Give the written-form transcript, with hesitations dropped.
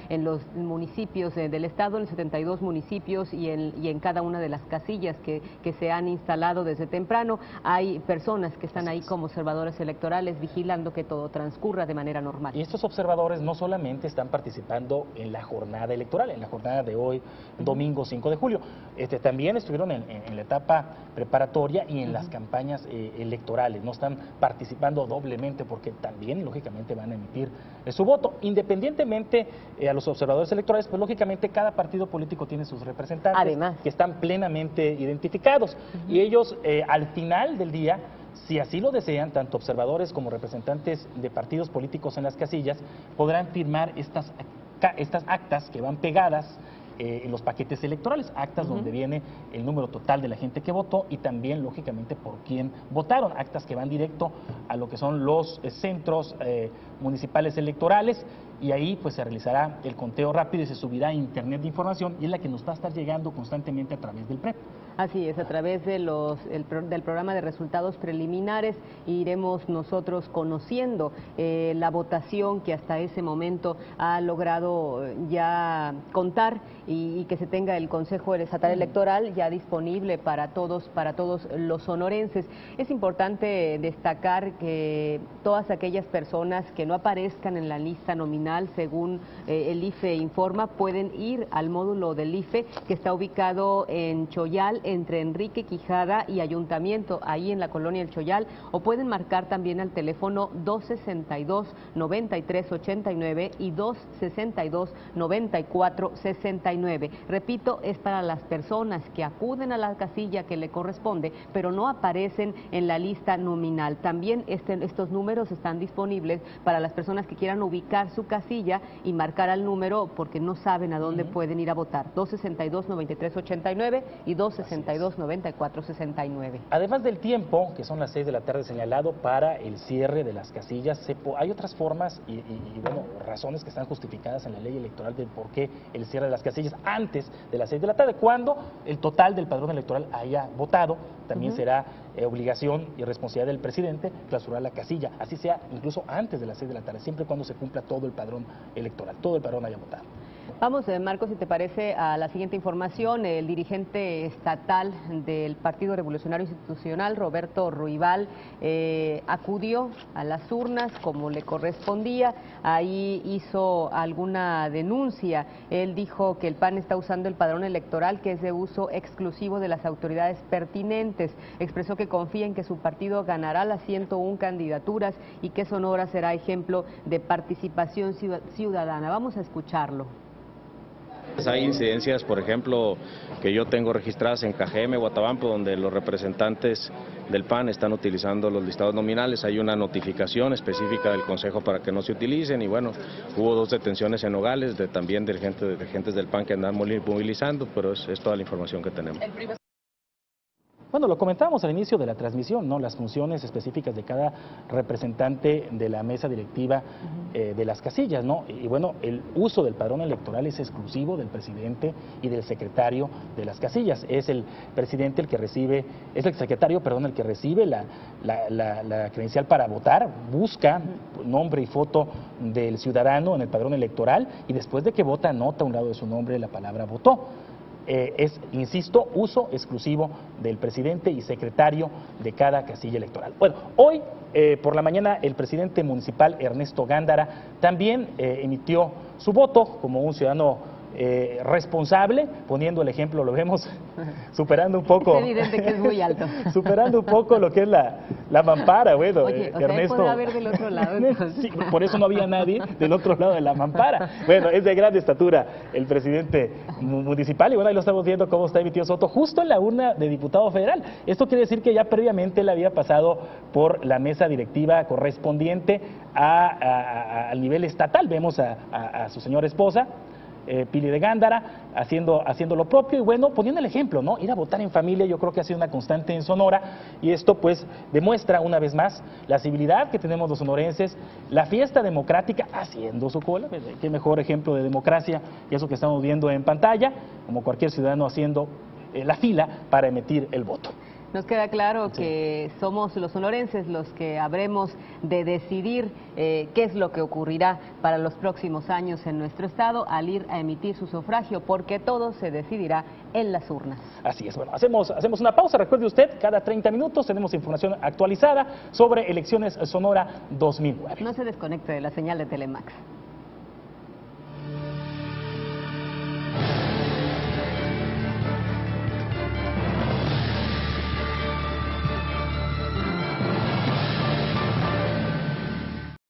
en los municipios del estado, en 72 municipios y en cada una de las casillas que se han instalado desde temprano. Hay personas que están ahí como observadores electorales vigilando que todo transcurra de manera normal. Y estos observadores no solamente están participando en la jornada electoral, en la jornada de hoy, domingo 5 de julio, también estuvieron en la etapa preparatoria y en las campañas electorales, no están participando doblemente porque también, lógicamente, van a emitir su voto. Independientemente a los observadores electorales, pues lógicamente cada partido político tiene sus representantes. Además, que están plenamente identificados y ellos al final del día, si así lo desean, tanto observadores como representantes de partidos políticos en las casillas, podrán firmar estas actas que van pegadas en los paquetes electorales, actas donde viene el número total de la gente que votó y también, lógicamente, por quién votaron, actas que van directo a lo que son los centros municipales electorales, y ahí pues se realizará el conteo rápido y se subirá a Internet de información, y es la que nos va a estar llegando constantemente a través del PREP. Así es, a través de del programa de resultados preliminares iremos nosotros conociendo la votación que hasta ese momento ha logrado ya contar y que se tenga el Consejo Estatal Electoral ya disponible para todos los sonorenses. Es importante destacar que todas aquellas personas que no aparezcan en la lista nominal, según el IFE informa, pueden ir al módulo del IFE que está ubicado en Choyal, entre Enrique Quijada y Ayuntamiento, ahí en la colonia El Choyal, o pueden marcar también al teléfono 262-9389 y 262-9469. Repito, es para las personas que acuden a la casilla que le corresponde, pero no aparecen en la lista nominal. También estos números están disponibles para las personas que quieran ubicar su casilla y marcar al número porque no saben a dónde pueden ir a votar. 262-9389 y 262-9469. Además del tiempo, que son las 6 de la tarde señalado para el cierre de las casillas, hay otras formas y bueno, razones que están justificadas en la ley electoral de por qué el cierre de las casillas antes de las 6 de la tarde, cuando el total del padrón electoral haya votado. También será obligación y responsabilidad del presidente clausurar la casilla, así sea incluso antes de las 6 de la tarde, siempre y cuando se cumpla todo el padrón electoral, todo el padrón haya votado. Vamos, Marcos, si te parece, a la siguiente información. El dirigente estatal del Partido Revolucionario Institucional, Roberto Ruibal, acudió a las urnas como le correspondía. Ahí hizo alguna denuncia. Él dijo que el PAN está usando el padrón electoral, que es de uso exclusivo de las autoridades pertinentes. Expresó que confía en que su partido ganará las 101 candidaturas y que Sonora será ejemplo de participación ciudadana. Vamos a escucharlo. Hay incidencias, por ejemplo, que yo tengo registradas en Cajeme, Guatabampo, donde los representantes del PAN están utilizando los listados nominales. Hay una notificación específica del Consejo para que no se utilicen y bueno, hubo 2 detenciones en Nogales también de dirigentes del PAN que andan movilizando, pero es toda la información que tenemos. Bueno, lo comentábamos al inicio de la transmisión, ¿no? Las funciones específicas de cada representante de la mesa directiva de las casillas, ¿no? Y bueno, el uso del padrón electoral es exclusivo del presidente y del secretario de las casillas. Es el presidente el que recibe, es el secretario, perdón, el que recibe la credencial para votar, busca nombre y foto del ciudadano en el padrón electoral y después de que vota anota a un lado de su nombre la palabra votó. Es, insisto, uso exclusivo del presidente y secretario de cada casilla electoral. Bueno, hoy por la mañana el presidente municipal Ernesto Gándara también emitió su voto como un ciudadano responsable, poniendo el ejemplo, lo vemos superando un poco. Es evidente que es muy alto. Superando un poco lo que es la mampara, bueno. Oye, Ernesto. Sea, haber del otro lado. Sí, por eso no había nadie del otro lado de la mampara. Bueno, es de gran estatura el presidente municipal y bueno, ahí lo estamos viendo cómo está emitido su voto justo en la urna de diputado federal. Esto quiere decir que ya previamente él había pasado por la mesa directiva correspondiente al nivel estatal. Vemos a su señora esposa, Pili de Gándara, haciendo lo propio y bueno, poniendo el ejemplo, ¿no? Ir a votar en familia yo creo que ha sido una constante en Sonora y esto pues demuestra una vez más la civilidad que tenemos los sonorenses, la fiesta democrática haciendo su cola, qué mejor ejemplo de democracia que eso que estamos viendo en pantalla, como cualquier ciudadano haciendo la fila para emitir el voto. Nos queda claro que somos los sonorenses los que habremos de decidir qué es lo que ocurrirá para los próximos años en nuestro estado al ir a emitir su sufragio, porque todo se decidirá en las urnas. Así es. Bueno, hacemos una pausa. Recuerde usted, cada 30 minutos tenemos información actualizada sobre elecciones Sonora 2009. No se desconecte de la señal de Telemax.